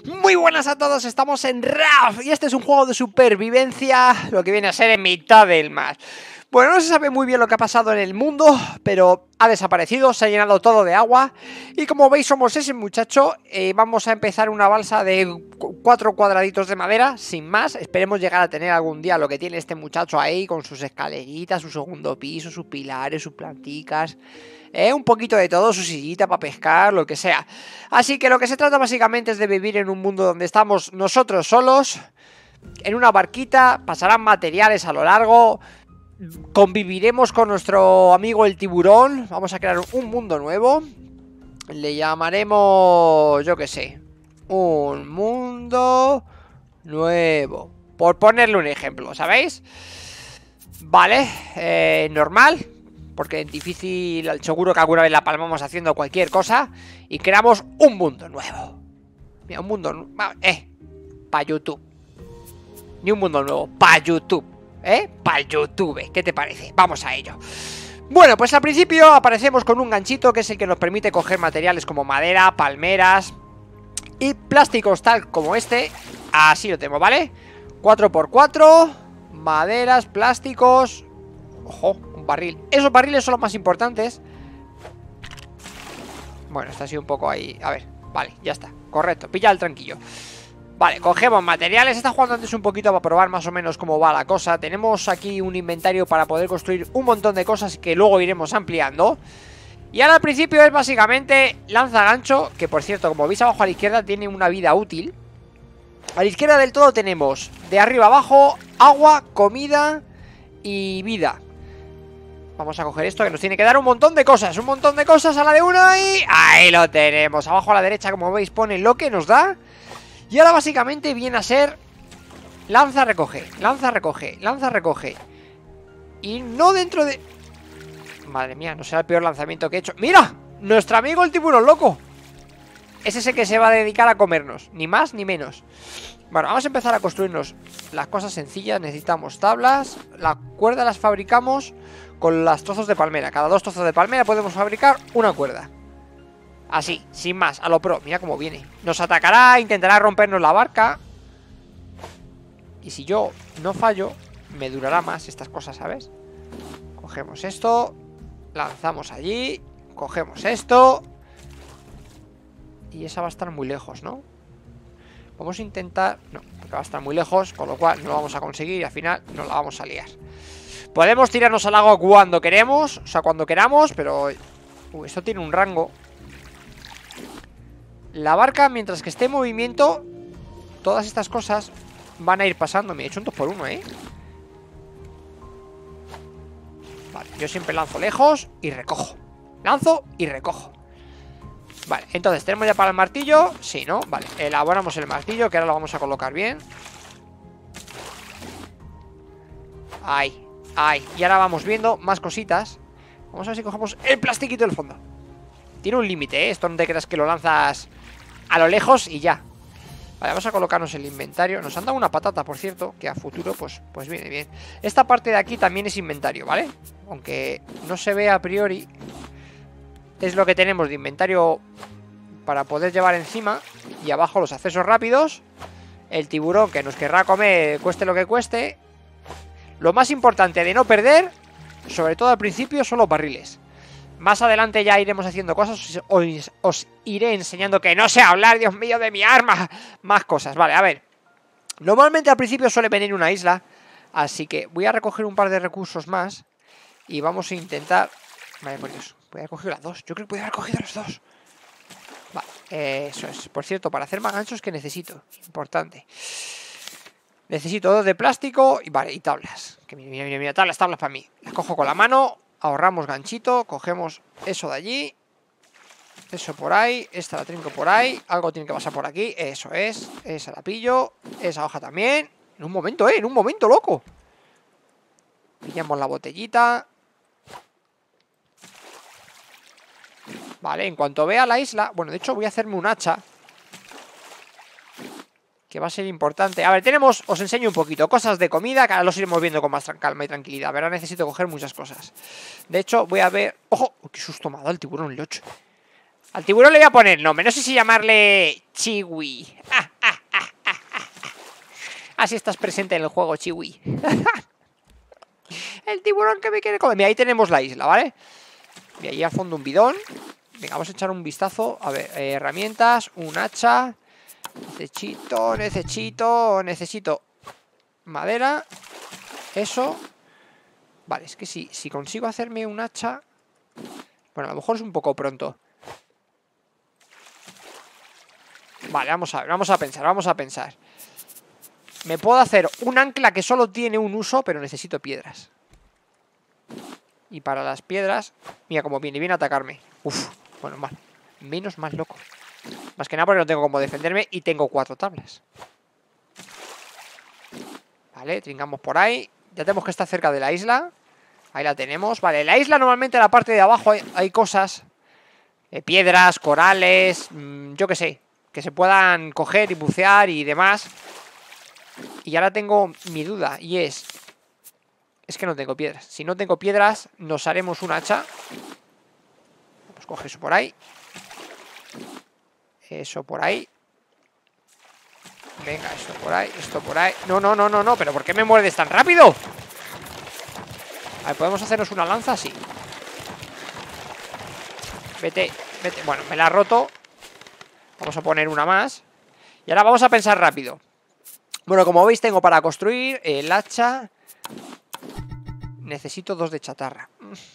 Muy buenas a todos, estamos en RAF y este es un juego de supervivencia, lo que viene a ser en mitad del mar. Bueno, no se sabe muy bien lo que ha pasado en el mundo, pero ha desaparecido, se ha llenado todo de agua. Y como veis somos ese muchacho, vamos a empezar una balsa de 4 cuadraditos de madera, sin más. Esperemos llegar a tener algún día lo que tiene este muchacho ahí, con sus escaleritas, su segundo piso, sus pilares, sus planticas... un poquito de todo, su sillita para pescar, lo que sea. Así que lo que se trata básicamente es de vivir en un mundo donde estamos nosotros solos, en una barquita, pasarán materiales a lo largo, conviviremos con nuestro amigo el tiburón, vamos a crear un mundo nuevo, le llamaremos, yo qué sé, un mundo nuevo, por ponerle un ejemplo, ¿sabéis? Vale, normal. Porque en difícil seguro que alguna vez la palmamos haciendo cualquier cosa. Y creamos un mundo nuevo. Mira, un mundo... para YouTube. Ni un mundo nuevo, para YouTube. Para YouTube, ¿qué te parece? Vamos a ello. Bueno, pues al principio aparecemos con un ganchito, que es el que nos permite coger materiales como madera, palmeras y plásticos tal como este. Así lo tenemos, ¿vale? 4x4, maderas, plásticos. Ojo, barril. Esos barriles son los más importantes. Bueno, está así un poco ahí. A ver, vale, ya está, correcto, pilla el tranquillo. Vale, cogemos materiales. Está jugando antes un poquito para probar más o menos cómo va la cosa. Tenemos aquí un inventario para poder construir un montón de cosas que luego iremos ampliando. Y ahora al principio es básicamente lanzagancho, que por cierto, como veis abajo a la izquierda tiene una vida útil. A la izquierda del todo tenemos de arriba abajo agua, comida y vida. Vamos a coger esto que nos tiene que dar un montón de cosas. Un montón de cosas a la de una y... ahí lo tenemos. Abajo a la derecha, como veis, pone lo que nos da. Y ahora básicamente viene a ser... lanza, recoge, lanza, recoge, lanza, recoge. Y no dentro de... madre mía, no será el peor lanzamiento que he hecho. ¡Mira! Nuestro amigo el tiburón loco. Es ese que se va a dedicar a comernos. Ni más ni menos. Bueno, vamos a empezar a construirnos las cosas sencillas. Necesitamos tablas. La cuerda las fabricamos con los trozos de palmera. Cada 2 trozos de palmera podemos fabricar una cuerda. Así, sin más, a lo pro. Mira cómo viene. Nos atacará, intentará rompernos la barca. Y si yo no fallo, me durará más estas cosas, ¿sabes? Cogemos esto, lanzamos allí, cogemos esto. Y esa va a estar muy lejos, ¿no? Vamos a intentar... no, porque va a estar muy lejos, con lo cual no lo vamos a conseguir y al final nos la vamos a liar. Podemos tirarnos al agua cuando queremos, o sea, cuando queramos, pero... esto tiene un rango. La barca, mientras que esté en movimiento, todas estas cosas van a ir pasando. Me he hecho un 2x1, Vale, yo siempre lanzo lejos y recojo. Lanzo y recojo. Vale, entonces, ¿tenemos ya para el martillo? Sí, ¿no? Vale, elaboramos el martillo, que ahora lo vamos a colocar bien. Ahí. Ahí, y ahora vamos viendo más cositas. Vamos a ver si cogemos el plastiquito del fondo. Tiene un límite, esto no te creas que lo lanzas a lo lejos y ya. Vale, vamos a colocarnos el inventario. Nos han dado una patata, por cierto, que a futuro pues viene bien. Esta parte de aquí también es inventario, ¿vale? Aunque no se ve a priori. Es lo que tenemos de inventario para poder llevar encima. Y abajo los accesos rápidos. El tiburón que nos querrá comer, cueste lo que cueste. Lo más importante de no perder, sobre todo al principio, son los barriles. Más adelante ya iremos haciendo cosas. Os iré enseñando que no sé hablar, Dios mío, de mi arma. Más cosas, vale, a ver. Normalmente al principio suele venir una isla. Así que voy a recoger un par de recursos más. Y vamos a intentar... vale, por Dios, voy a coger las 2. Yo creo que podría haber cogido las 2. Vale, eso es. Por cierto, para hacer más ganchos, ¿qué necesito? Importante. Necesito 2 de plástico y vale, y tablas. Que mira, tablas para mí. Las cojo con la mano, ahorramos ganchito, cogemos eso de allí, eso por ahí, esta la trinco por ahí, algo tiene que pasar por aquí, eso es, esa la pillo, esa hoja también. En un momento, loco. Pillamos la botellita. Vale, en cuanto vea la isla, bueno, de hecho voy a hacerme un hacha, que va a ser importante. A ver, tenemos, os enseño un poquito, cosas de comida, que ahora los iremos viendo con más calma y tranquilidad. Pero ahora necesito coger muchas cosas. De hecho, voy a ver... ¡ojo! ¡Qué susto me ha dado el tiburón, el 8! Al tiburón le voy a poner nombre, no sé si llamarle Chiwi. Así estás presente en el juego, Chiwi. El tiburón que me quiere comer. Mira, ahí tenemos la isla, ¿vale? Y ahí al fondo un bidón. Venga, vamos a echar un vistazo. A ver, herramientas, un hacha. Necesito madera. Eso. Vale, es que si consigo hacerme un hacha... Bueno, a lo mejor es un poco pronto. Vale, vamos a ver, vamos a pensar. Me puedo hacer un ancla que solo tiene un uso, pero necesito piedras. Y para las piedras... Mira cómo viene a atacarme. Uf, bueno, mal. Menos mal, loco. Más que nada porque no tengo cómo defenderme y tengo 4 tablas. Vale, trincamos por ahí. Ya tenemos que estar cerca de la isla. Ahí la tenemos. Vale, en la isla normalmente en la parte de abajo hay cosas. Piedras, corales, yo qué sé. Que se puedan coger y bucear y demás. Y ahora tengo mi duda y es que no tengo piedras. Si no tengo piedras, nos haremos un hacha. Pues coge eso por ahí. Eso por ahí. Venga, esto por ahí. No, pero ¿por qué me muerdes tan rápido? A ver, ¿podemos hacernos una lanza? Sí. Vete. Bueno, me la ha roto. Vamos a poner una más. Y ahora vamos a pensar rápido. Bueno, como veis tengo para construir el hacha. Necesito 2 de chatarra.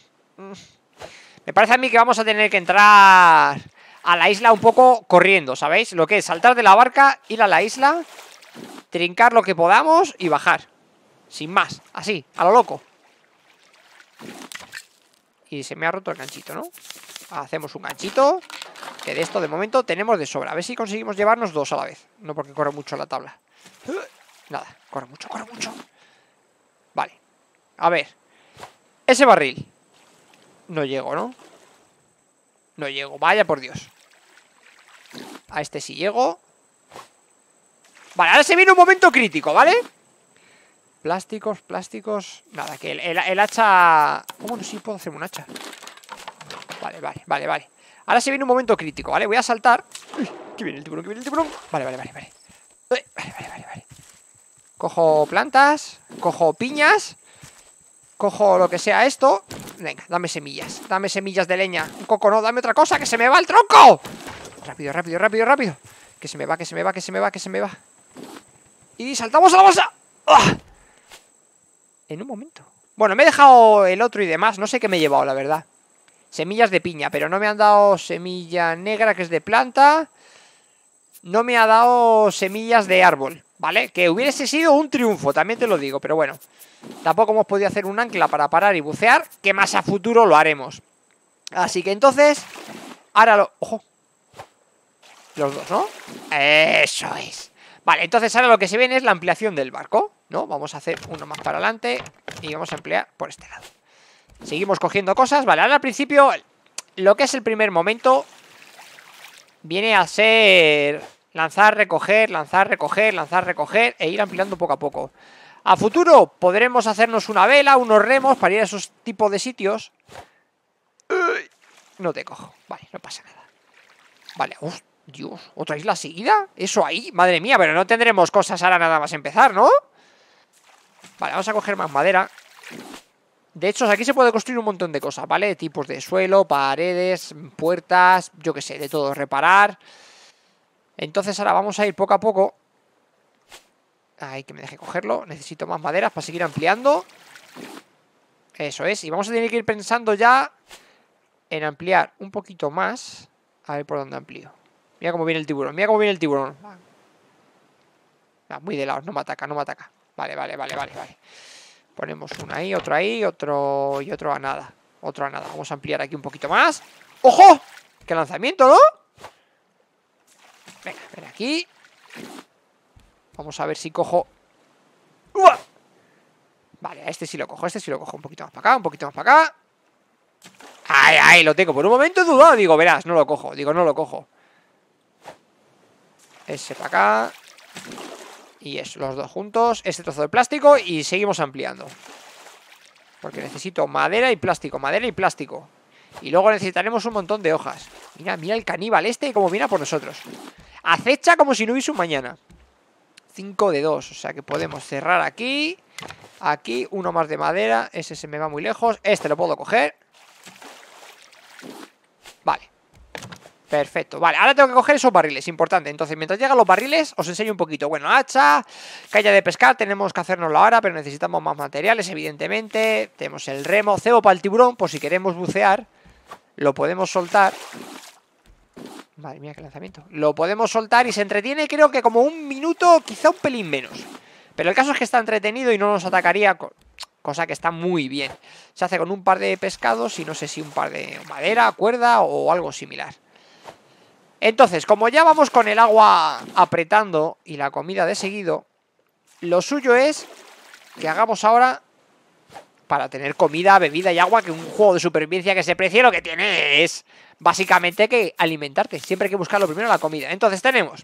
Me parece a mí que vamos a tener que entrar a la isla un poco corriendo, ¿sabéis? Lo que es saltar de la barca, ir a la isla, trincar lo que podamos y bajar. Sin más, así, a lo loco. Y se me ha roto el ganchito, ¿no? Hacemos un ganchito, que de esto de momento tenemos de sobra. A ver si conseguimos llevarnos 2 a la vez. No porque corre mucho la tabla. Nada, corre mucho. Vale, a ver. Ese barril. No llego, ¿no? No llego, vaya por Dios. A este sí llego. Vale, ahora se viene un momento crítico, ¿vale? Plásticos. Nada, que el hacha... Bueno, sí puedo hacer un hacha. Vale. Ahora se viene un momento crítico, ¿vale? Voy a saltar. Uy, que viene el tiburón. Vale. Cojo plantas. Cojo piñas. Cojo lo que sea esto. Venga, dame semillas de leña. Un coco no, dame otra cosa, que se me va el tronco. Rápido. Que se me va. Y saltamos a la bolsa. ¡Ah! En un momento. Bueno, me he dejado el otro y demás. No sé qué me he llevado, la verdad. Semillas de piña, pero no me han dado semilla negra, que es de planta. No me ha dado semillas de árbol, ¿vale? Que hubiese sido un triunfo, también te lo digo. Pero bueno, tampoco hemos podido hacer un ancla para parar y bucear, que más a futuro lo haremos. Así que entonces, ahora lo... ¡Ojo! Los 2, ¿no? Eso es. Vale, entonces ahora lo que se viene es la ampliación del barco, ¿no? Vamos a hacer uno más para adelante y vamos a ampliar por este lado. Seguimos cogiendo cosas. Vale, ahora al principio, lo que es el primer momento viene a ser lanzar, recoger e ir ampliando poco a poco. A futuro podremos hacernos una vela, unos remos para ir a esos tipos de sitios. No te cojo, vale, no pasa nada. Vale, uf, Dios, ¿otra isla seguida? ¿Eso ahí? Madre mía, pero no tendremos cosas ahora nada más empezar, ¿no? Vale, vamos a coger más madera. De hecho, aquí se puede construir un montón de cosas, ¿vale? Tipos de suelo, paredes, puertas, yo qué sé, de todo, reparar. Entonces ahora vamos a ir poco a poco. Ay, que me deje cogerlo. Necesito más maderas para seguir ampliando. Eso es, y vamos a tener que ir pensando ya en ampliar un poquito más. A ver por dónde amplío. Mira cómo viene el tiburón, muy de lado, no me ataca. Vale. Ponemos uno ahí, otro y otro a nada. Vamos a ampliar aquí un poquito más. ¡Ojo! ¡Qué lanzamiento!, ¿no? Venga, ven aquí. Vamos a ver si cojo... ¡Uah! Vale, a este sí lo cojo. Un poquito más para acá, ¡Ay! Lo tengo. Por un momento he dudado. Digo, verás, no lo cojo. Ese para acá. Y eso, los dos juntos. Este trozo de plástico y seguimos ampliando. Porque necesito madera y plástico. Y luego necesitaremos un montón de hojas. Mira el caníbal este como viene por nosotros. Acecha como si no hubiese un mañana. 5 de 2. O sea que podemos cerrar aquí. Aquí, uno más de madera. Ese se me va muy lejos. Este lo puedo coger. Vale. Perfecto, vale, ahora tengo que coger esos barriles, importante. Entonces, mientras llegan los barriles, os enseño un poquito. Bueno, hacha, caña de pescar, tenemos que hacernoslo ahora, pero necesitamos más materiales, evidentemente. Tenemos el remo, cebo para el tiburón, por si queremos bucear. Lo podemos soltar. Madre mía, qué lanzamiento. Lo podemos soltar y se entretiene, creo que como un minuto, quizá un pelín menos. Pero el caso es que está entretenido y no nos atacaría, cosa que está muy bien. Se hace con un par de pescados y no sé si un par de madera, cuerda o algo similar. Entonces, como ya vamos con el agua apretando y la comida de seguido, lo suyo es que hagamos ahora, para tener comida, bebida y agua, que un juego de supervivencia que se precie lo que tiene es básicamente que alimentarte. Siempre hay que buscar lo primero la comida. Entonces tenemos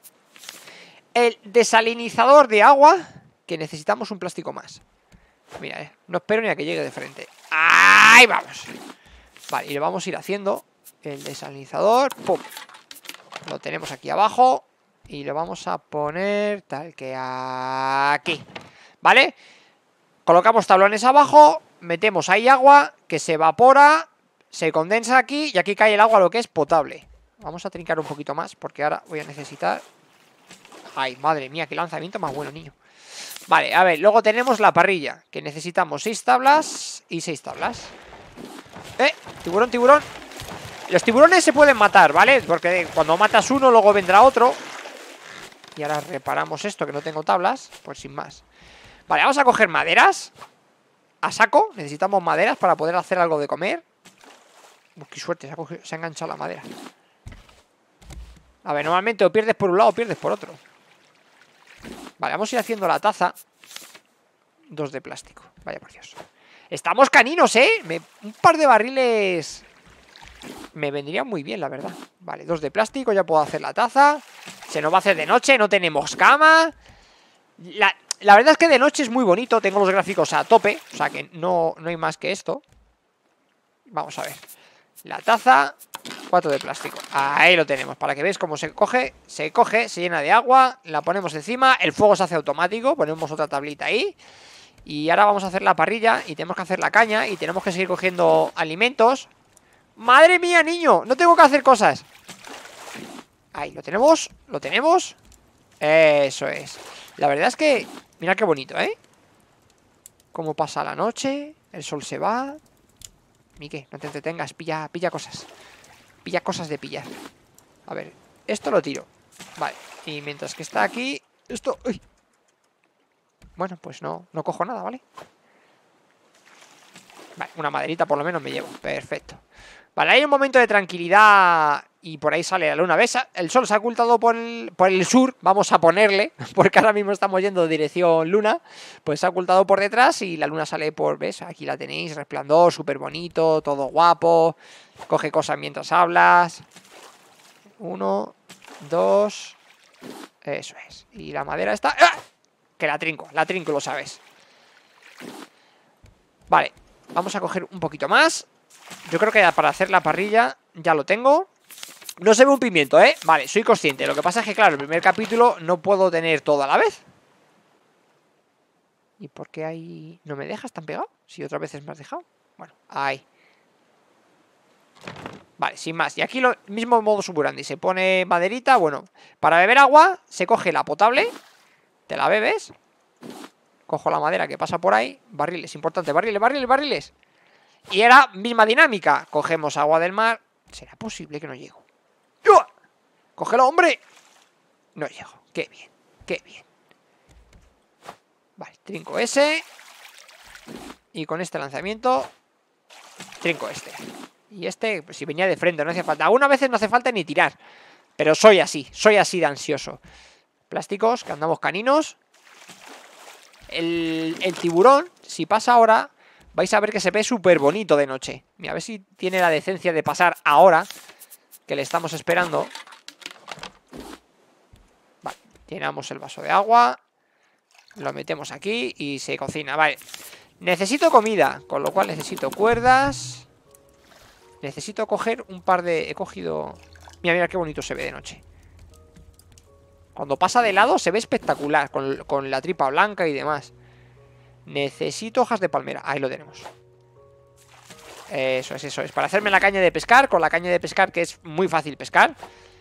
el desalinizador de agua, que necesitamos un plástico más. Mira, no espero ni a que llegue de frente. ¡Ahí vamos! Vale, y lo vamos a ir haciendo. El desalinizador, ¡pum! Lo tenemos aquí abajo y lo vamos a poner tal que aquí, ¿vale? Colocamos tablones abajo, metemos ahí agua que se evapora, se condensa aquí y aquí cae el agua lo que es potable. Vamos a trincar un poquito más porque ahora voy a necesitar... ¡Ay, madre mía, qué lanzamiento más bueno, niño! Vale, a ver, luego tenemos la parrilla, que necesitamos 6 tablas y 6 tablas. Tiburón, tiburón. Los tiburones se pueden matar, ¿vale? Porque cuando matas uno, luego vendrá otro. Y ahora reparamos esto, que no tengo tablas. Pues sin más. Vale, vamos a coger maderas. A saco, necesitamos maderas para poder hacer algo de comer. Qué suerte, se ha enganchado la madera. A ver, normalmente o pierdes por un lado o pierdes por otro. Vale, vamos a ir haciendo la taza. 2 de plástico, vaya por Dios. Estamos caninos, ¿eh? Un par de barriles... me vendría muy bien, la verdad. Vale, 2 de plástico, ya puedo hacer la taza. Se nos va a hacer de noche, no tenemos cama. La verdad es que de noche es muy bonito. Tengo los gráficos a tope, o sea que no hay más que esto. Vamos a ver. La taza, 4 de plástico. Ahí lo tenemos, para que veáis cómo se coge, se llena de agua. La ponemos encima, el fuego se hace automático. Ponemos otra tablita ahí. Y ahora vamos a hacer la parrilla y tenemos que hacer la caña. Y tenemos que seguir cogiendo alimentos. ¡Madre mía, niño! No tengo que hacer cosas. Ahí, lo tenemos. Lo tenemos. Eso es. La verdad es que... mira qué bonito, ¿eh? Cómo pasa la noche. El sol se va. Mique, no te entretengas. Pilla cosas. Pilla cosas de pillar. A ver, esto lo tiro. Vale, y mientras que está aquí... esto... ¡uy! Bueno, pues no cojo nada, ¿vale? Vale, una maderita por lo menos me llevo. Perfecto. Vale, hay un momento de tranquilidad y por ahí sale la luna. ¿Ves? El sol se ha ocultado por el sur. Vamos a ponerle, porque ahora mismo estamos yendo dirección luna. Pues se ha ocultado por detrás y la luna sale por... ¿ves? Aquí la tenéis, resplandor, súper bonito, todo guapo. Coge cosas mientras hablas. 1, 2... eso es. Y la madera está... ¡ah! Que la trinco, lo sabes. Vale, vamos a coger un poquito más. Yo creo que para hacer la parrilla ya lo tengo. No se ve un pimiento, ¿eh? Vale, soy consciente. Lo que pasa es que, claro, el primer capítulo no puedo tener todo a la vez. ¿Y por qué ahí no me dejas tan pegado? Si otras veces me has dejado. Bueno, ahí. Vale, sin más. Y aquí lo mismo modo suburandi. Se pone maderita. Bueno, para beber agua se coge la potable. Te la bebes. Cojo la madera que pasa por ahí. Barriles, importante. Barriles. Y era misma dinámica. Cogemos agua del mar. ¿Será posible que no llego? ¡Uah! ¡Cógelo, hombre! No llego. Qué bien. Vale, trinco ese. Y con este lanzamiento trinco este. Y este, pues si venía de frente, no hacía falta. Algunas veces no hace falta ni tirar. Pero soy así de ansioso. Plásticos, que andamos caninos. El tiburón, si pasa ahora, vais a ver que se ve súper bonito de noche. Mira, a ver si tiene la decencia de pasar ahora, que le estamos esperando. Vale, llenamos el vaso de agua. Lo metemos aquí y se cocina. Vale, necesito comida, con lo cual necesito cuerdas. Necesito coger un par de... he cogido... mira qué bonito se ve de noche. Cuando pasa de lado se ve espectacular, con la tripa blanca y demás. Necesito hojas de palmera. Ahí lo tenemos. Eso es, eso es. Para hacerme la caña de pescar, con la caña de pescar que es muy fácil pescar.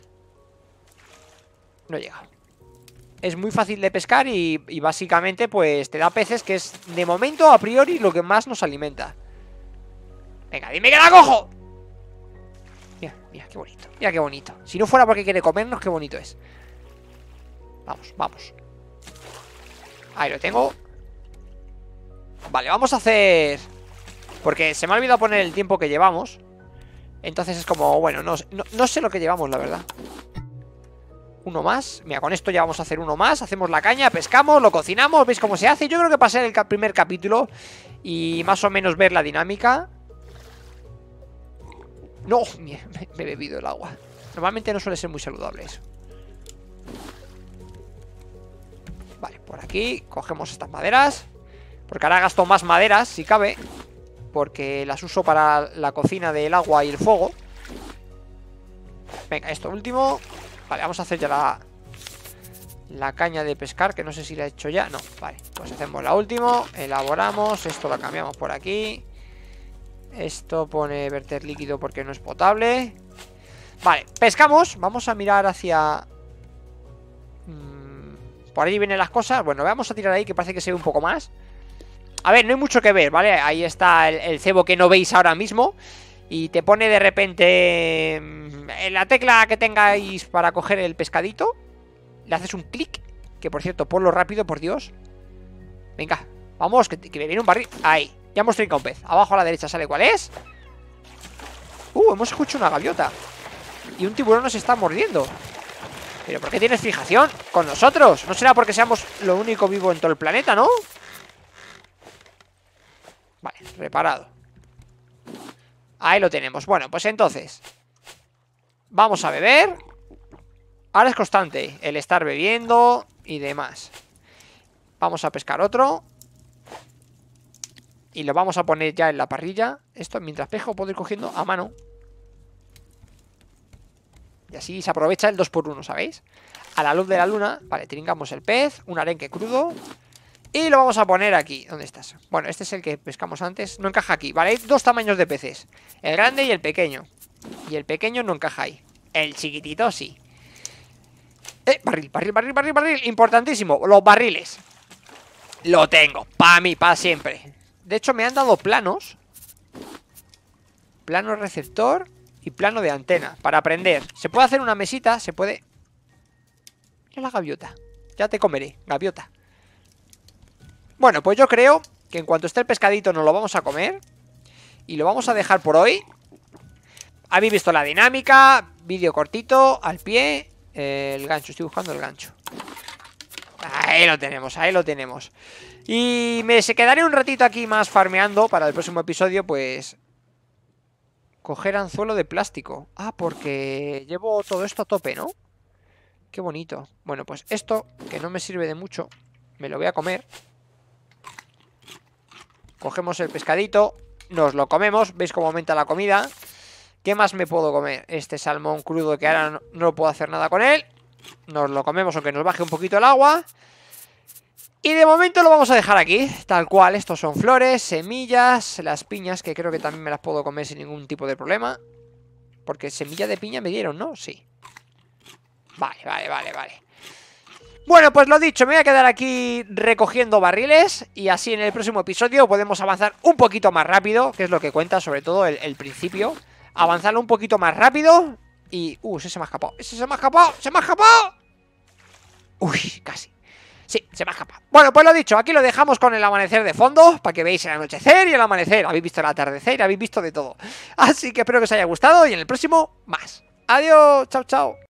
No llega. Es muy fácil de pescar y básicamente pues te da peces, que es de momento a priori lo que más nos alimenta. Venga, dime que la cojo. Mira, mira, qué bonito. Mira qué bonito. Si no fuera porque quiere comernos, qué bonito es. Vamos, vamos. Ahí lo tengo. Vale, vamos a hacer... Porque se me ha olvidado poner el tiempo que llevamos. Entonces es como, bueno, no sé lo que llevamos, la verdad. Uno más. Mira, con esto ya vamos a hacer uno más. Hacemos la caña, pescamos, lo cocinamos. ¿Veis cómo se hace? Yo creo que pasé el primer capítulo y más o menos ver la dinámica. No, me he bebido el agua. Normalmente no suele ser muy saludable eso. Vale, por aquí cogemos estas maderas, porque ahora gasto más maderas, si cabe, porque las uso para la cocina del agua y el fuego. Venga, esto último. Vale, vamos a hacer ya la caña de pescar, que no sé si la he hecho ya. No, vale, pues hacemos la última. Elaboramos, esto lo cambiamos por aquí. Esto pone verter líquido porque no es potable. Vale, pescamos. Vamos a mirar hacia... por ahí vienen las cosas. Bueno, vamos a tirar ahí, que parece que se ve un poco más. A ver, no hay mucho que ver, ¿vale? Ahí está el cebo que no veis ahora mismo. Y te pone de repente en la tecla que tengáis para coger el pescadito. Le haces un clic. Que por cierto, ponlo rápido, por Dios. Venga, vamos, que me viene un barril. Ahí, ya hemos trincado un pez. Abajo a la derecha sale, ¿cuál es? Hemos escuchado una gaviota. Y un tiburón nos está mordiendo. ¿Pero por qué tienes fijación con nosotros? No será porque seamos lo único vivo en todo el planeta, ¿no? Vale, reparado. Ahí lo tenemos. Bueno, pues entonces vamos a beber. Ahora es constante el estar bebiendo y demás. Vamos a pescar otro. Y lo vamos a poner ya en la parrilla. Esto mientras pesco puedo ir cogiendo a mano. Y así se aprovecha el 2x1, ¿sabéis? A la luz de la luna. Vale, trincamos el pez. Un arenque crudo. Y lo vamos a poner aquí. ¿Dónde estás? Bueno, este es el que pescamos antes. No encaja aquí, ¿vale? Hay dos tamaños de peces. El grande y el pequeño. Y el pequeño no encaja ahí. El chiquitito sí. Barril, barril, barril, barril, barril. Importantísimo, los barriles. Lo tengo, para mí, para siempre. De hecho me han dado planos. Plano receptor y plano de antena para aprender. Se puede hacer una mesita, se puede... Mira la gaviota. Ya te comeré, gaviota. Bueno, pues yo creo que en cuanto esté el pescadito nos lo vamos a comer. Y lo vamos a dejar por hoy. Habéis visto la dinámica. Vídeo cortito, al pie. El gancho, estoy buscando el gancho. Ahí lo tenemos, ahí lo tenemos. Y se quedaré un ratito aquí más farmeando. Para el próximo episodio, pues... coger anzuelo de plástico. Ah, porque llevo todo esto a tope, ¿no? Qué bonito. Bueno, pues esto, que no me sirve de mucho, me lo voy a comer. Cogemos el pescadito, nos lo comemos. ¿Veis cómo aumenta la comida? ¿Qué más me puedo comer? Este salmón crudo que ahora no puedo hacer nada con él. Nos lo comemos aunque nos baje un poquito el agua. Y de momento lo vamos a dejar aquí, tal cual. Estos son flores, semillas, las piñas, que creo que también me las puedo comer sin ningún tipo de problema. Porque semilla de piña me dieron, ¿no? Sí. Vale, vale, vale, vale. Bueno, pues lo dicho, me voy a quedar aquí recogiendo barriles. Y así en el próximo episodio podemos avanzar un poquito más rápido, que es lo que cuenta sobre todo el principio. Avanzarlo un poquito más rápido. Y... ese se me ha escapado. ¡Ese se me ha escapado! ¡Se me ha escapado! Uy, casi. Sí, se me ha escapado. Bueno, pues lo dicho, aquí lo dejamos con el amanecer de fondo, para que veáis el anochecer y el amanecer. Habéis visto el atardecer, habéis visto de todo. Así que espero que os haya gustado y en el próximo, más. Adiós, chao, chao.